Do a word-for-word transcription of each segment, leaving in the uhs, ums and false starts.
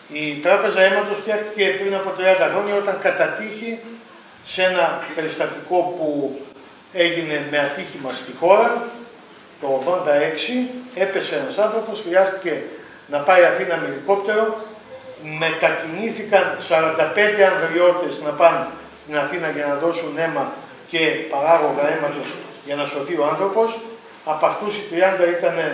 Η Τράπεζα Αίματος φτιάχτηκε πριν από τριάντα χρόνια όταν κατά τύχη σε ένα περιστατικό που έγινε με ατύχημα στη χώρα, το ογδόντα έξι, έπεσε ένας άνθρωπος, χρειάστηκε να πάει Αθήνα με ελικόπτερο, μετακινήθηκαν σαράντα πέντε ανδριώτες να πάνε στην Αθήνα για να δώσουν αίμα και παράγωγα αίματος για να σωθεί ο άνθρωπος. Από αυτούς οι τριάντα ήταν ε,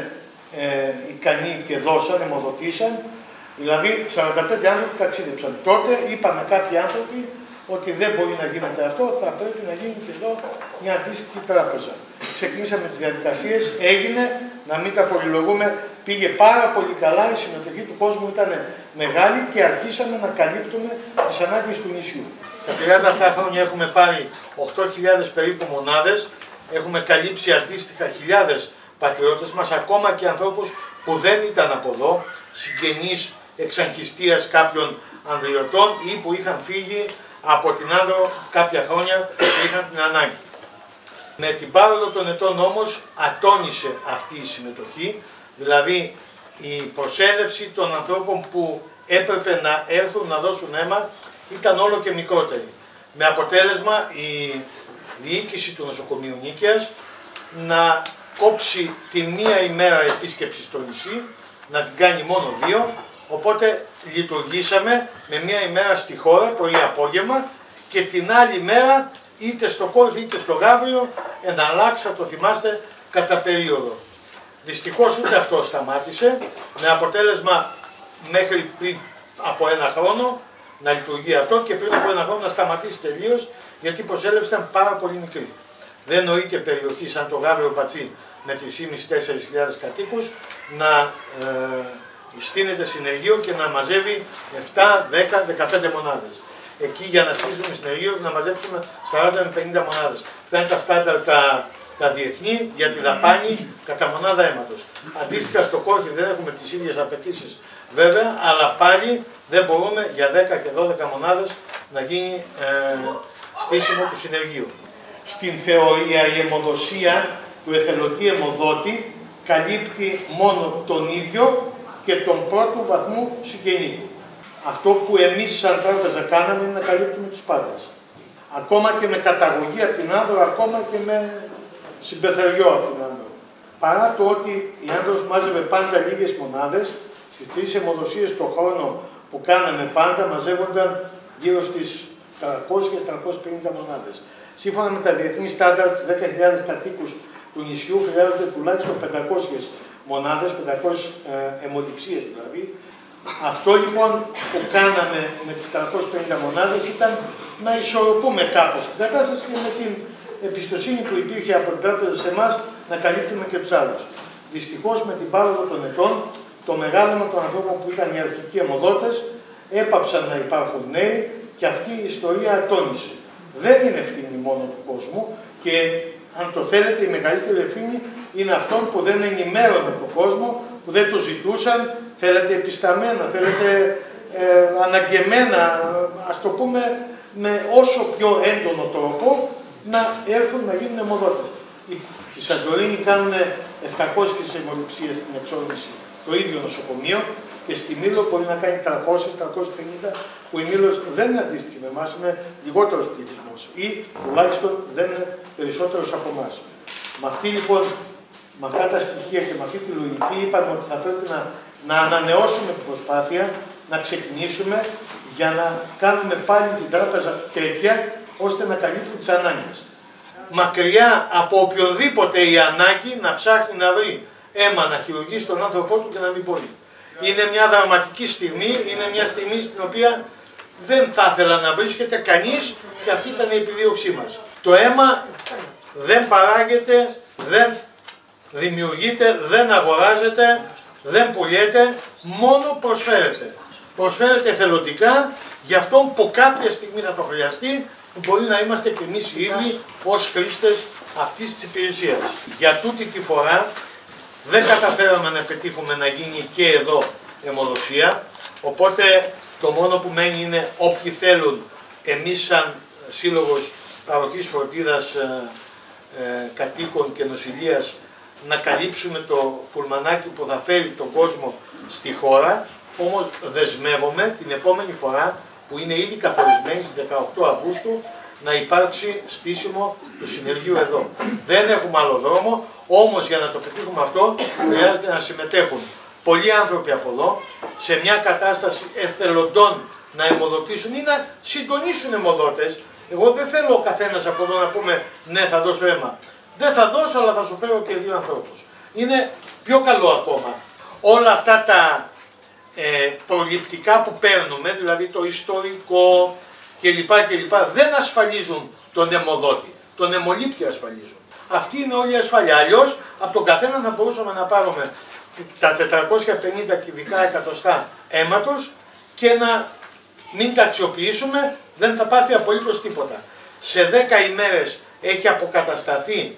ικανοί και δώσαν, αιμοδοτήσαν, δηλαδή σαράντα πέντε άνθρωποι ταξίδεψαν. Τότε είπαμε κάποιοι άνθρωποι ότι δεν μπορεί να γίνεται αυτό, θα πρέπει να γίνει και εδώ μια αντίστοιχη τράπεζα. Ξεκινήσαμε τις διαδικασίες, έγινε, να μην τα πολυλογούμε, πήγε πάρα πολύ καλά, η συμμετοχή του κόσμου ήταν μεγάλη και αρχίσαμε να καλύπτουμε τις ανάγκες του νησιού. Στα τριάντα αυτά χρόνια έχουμε πάρει οκτώ χιλιάδες περίπου μονάδες, έχουμε καλύψει αντίστοιχα χιλιάδες πατριώτες μας, ακόμα και ανθρώπους που δεν ήταν από εδώ, συγγενείς εξαγχιστίας κάποιων ανδριωτών ή που είχαν φύγει από την Άνδρο κάποια χρόνια και είχαν την ανάγκη. Με την πάροδο των ετών όμως ατόνισε αυτή η συμμετοχή, δηλαδή η προσέλευση των ανθρώπων που έπρεπε να έρθουν να δώσουν αίμα ήταν όλο και μικρότερη. Με αποτέλεσμα η διοίκηση του νοσοκομείου Νίκαιας να κόψει τη μία ημέρα επίσκεψη στο νησί, να την κάνει μόνο δύο, οπότε λειτουργήσαμε με μία ημέρα στη χώρα, πρωί-απόγευμα, και την άλλη μέρα είτε στο Κόρθι είτε στο Γαύριο, εναλλάξα, το θυμάστε, κατά περίοδο. Δυστυχώς ούτε αυτό σταμάτησε, με αποτέλεσμα μέχρι πριν από ένα χρόνο να λειτουργεί αυτό και πριν από ένα χρόνο να σταματήσει τελείως, γιατί η προσέλευση ήταν πάρα πολύ μικρή. Δεν νοείται περιοχή σαν το Γαύριο Πατσί με τρεις χιλιάδες με τέσσερις χιλιάδες κατοίκους να ε, στείνεται συνεργείο και να μαζεύει επτά, δέκα, δεκαπέντε μονάδες. Εκεί για να στήσουμε συνεργείο να μαζέψουμε σαράντα με πενήντα μονάδες. Αυτά είναι τα στάνταρ τα, τα διεθνή για τη δαπάνη κατά μονάδα αίματος. Αντίστοιχα στο Κόρθι δεν έχουμε τις ίδιες απαιτήσεις βέβαια, αλλά πάλι δεν μπορούμε για δέκα και δώδεκα μονάδες να γίνει ε, στήσιμο του συνεργείου. Στην θεωρία η αιμοδοσία του εθελοντή αιμοδότη καλύπτει μόνο τον ίδιο και τον πρώτου βαθμού συγγενή του. Αυτό που εμείς σαν τράπεζα κάναμε είναι να καλύπτουμε τους πάντες. Ακόμα και με καταγωγή από την Άνδρο, ακόμα και με συμπεθεριό από την Άνδρο. Παρά το ότι η Άνδρος μάζευε πάντα λίγες μονάδες, στις τρεις αιμοδοσίες το χρόνο που κάναμε πάντα μαζεύονταν γύρω στις τριακόσιες με τριακόσιες πενήντα μονάδες. Σύμφωνα με τα διεθνή στάνταρ της δέκα χιλιάδες κατοίκους του νησιού χρειάζονται τουλάχιστον πεντακόσιες μονάδες, πεντακόσιες ε, αιμοληψίες δηλαδή. Αυτό λοιπόν που κάναμε με τις τριακόσιες πενήντα μονάδες ήταν να ισορροπούμε κάπως την κατάσταση και με την εμπιστοσύνη που υπήρχε από την τράπεζα σε εμάς να καλύπτουμε και τους άλλους. Δυστυχώς με την πάροδο των ετών, το μεγάλωμα των ανθρώπων που ήταν οι αρχικοί αιμοδότες έπαψαν να υπάρχουν νέοι και αυτή η ιστορία ατόνισε. Δεν είναι ευθύνη μόνο του κόσμου και αν το θέλετε η μεγαλύτερη ευθύνη είναι αυτών που δεν ενημέρωναν τον κόσμο, που δεν το ζητούσαν, θέλετε επισταμένα, θέλετε ε, αναγκεμένα, ας το πούμε με όσο πιο έντονο τρόπο να έρθουν να γίνουν αιμοδότες. Στη Σαντορίνη κάνουν επτακόσιες αιμοληψίες στην εξόρμηση το ίδιο νοσοκομείο και στη Μήλο μπορεί να κάνει τριακόσιες με τριακόσιες πενήντα, που η Μήλος δεν είναι αντίστοιχη με εμάς, είναι λιγότερος πληθυσμός ή τουλάχιστον δεν είναι περισσότερος από εμάς. Με αυτή λοιπόν, με αυτά τα στοιχεία και με αυτή τη λογική είπαμε ότι θα πρέπει να, να ανανεώσουμε την προσπάθεια, να ξεκινήσουμε για να κάνουμε πάλι την τράπεζα τέτοια ώστε να καλύπτουν τις ανάγκες. Μακριά από οποιονδήποτε η ανάγκη να ψάχνει να βρει αίμα να χειρουργήσει τον άνθρωπό του και να μην μπορεί. Είναι μια δραματική στιγμή, είναι μια στιγμή στην οποία δεν θα ήθελα να βρίσκεται κανείς και αυτή ήταν η επιδίωξή μας. Το αίμα δεν παράγεται, δεν δημιουργείται, δεν αγοράζεται, δεν πουλιέται, μόνο προσφέρεται. Προσφέρεται εθελοντικά για αυτόν που κάποια στιγμή θα το χρειαστεί, που μπορεί να είμαστε και εμείς οι ίδιοι ως χρήστες αυτής της υπηρεσίας. Για τούτη τη φορά δεν καταφέραμε να πετύχουμε να γίνει και εδώ αιμοδοσία, οπότε το μόνο που μένει είναι όποιοι θέλουν εμείς σαν Σύλλογος Παροχής Φροντίδας ε, ε, Κατοίκων και Νοσηλείας να καλύψουμε το πουλμανάκι που θα φέρει τον κόσμο στη χώρα, Όμως δεσμεύομαι την επόμενη φορά, που είναι ήδη καθορισμένη στις δεκαοκτώ Αυγούστου, να υπάρξει στήσιμο του συνεργείου εδώ. Δεν έχουμε άλλο δρόμο, όμως για να το πετύχουμε αυτό χρειάζεται να συμμετέχουν πολλοί άνθρωποι από εδώ σε μια κατάσταση εθελοντών να αιμοδοτήσουν ή να συντονίσουν αιμοδότες. Εγώ δεν θέλω ο καθένας από εδώ να πούμε ναι θα δώσω αίμα. Δεν θα δώσω, αλλά θα σου φέρω και δύο ανθρώπους. Είναι πιο καλό ακόμα. Όλα αυτά τα ε, προληπτικά που παίρνουμε, δηλαδή το ιστορικό κλπ. κλπ. Δεν ασφαλίζουν τον αιμοδότη. Τον αιμολήπτη ασφαλίζουν. Αυτή είναι όλη η ασφάλεια. Αλλιώς από τον καθένα θα μπορούσαμε να πάρουμε τα τετρακόσια πενήντα κυβικά εκατοστά αίματος και να μην τα αξιοποιήσουμε, δεν θα πάθει απολύτως τίποτα. Σε δέκα ημέρες έχει αποκατασταθεί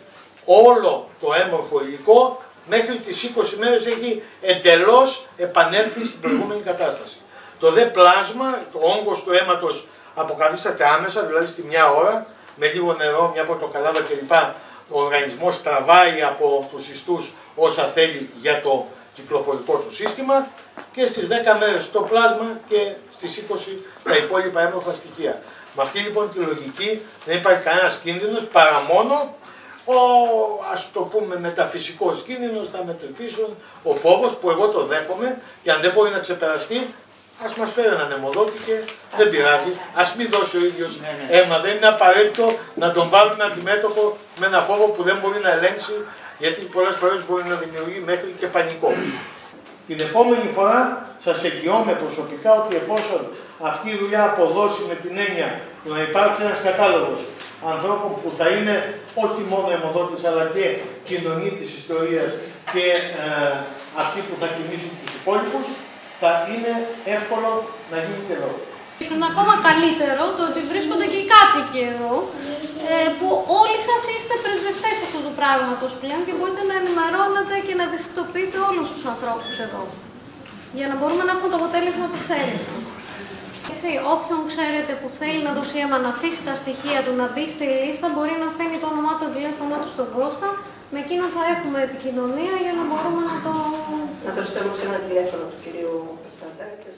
όλο το έμορφο υλικό, μέχρι τις είκοσι μέρες έχει εντελώς επανέλθει στην προηγούμενη κατάσταση. Το δε πλάσμα, το όγκος του αίματος αποκαθίσταται άμεσα, δηλαδή στη μια ώρα, με λίγο νερό, μια πορτοκαλάδα κλπ. Ο οργανισμός τραβάει από τους ιστούς όσα θέλει για το κυκλοφορικό του σύστημα και στις δέκα μέρες το πλάσμα και στις είκοσι τα υπόλοιπα έμορφα στοιχεία. Με αυτή λοιπόν τη λογική δεν υπάρχει κανένας κίνδυνος παρά μόνο ο, ας το πούμε, μεταφυσικός κίνδυνος, θα μετρυπήσουν ο φόβος που εγώ το δέχομαι και αν δεν μπορεί να ξεπεραστεί, ας μας φέρει έναν αιμοδότη και δεν πειράζει, ας μην δώσει ο ίδιος αίμα. Δεν είναι απαραίτητο να τον βάλουμε αντιμέτωπο με ένα φόβο που δεν μπορεί να ελέγξει, γιατί πολλές φορές μπορεί να δημιουργεί μέχρι και πανικό. Την επόμενη φορά σας εγγυώμαι προσωπικά ότι εφόσον αυτή η δουλειά αποδώσει με την έννοια του να υπάρξει ένας κατάλογος ανθρώπων που θα είναι όχι μόνο αιμοδότης αλλά και κοινωνοί της ιστορίας και ε, αυτοί που θα κινήσουν τους υπόλοιπους, θα είναι εύκολο να γίνει και εδώ. Είναι ακόμα καλύτερο το ότι βρίσκονται και οι κάτοικοι εδώ, ε, που όλοι σας είστε πρεσβευτές αυτού του πράγματος πλέον και μπορείτε να ενημερώνετε και να ευαισθητοποιείτε όλους τους ανθρώπους εδώ, για να μπορούμε να έχουμε το αποτέλεσμα που θέλουμε. Έτσι, όποιον ξέρετε που θέλει να δώσει αίμα να αφήσει τα στοιχεία του, να μπει στη λίστα, μπορεί να φέρνει το όνομά του, το τηλέφωνο του στον Κώστα. Με εκείνο θα έχουμε επικοινωνία για να μπορούμε να το... Να το στέλνουμε σε ένα τηλέφωνο του κυρίου Κωνσταντάκη.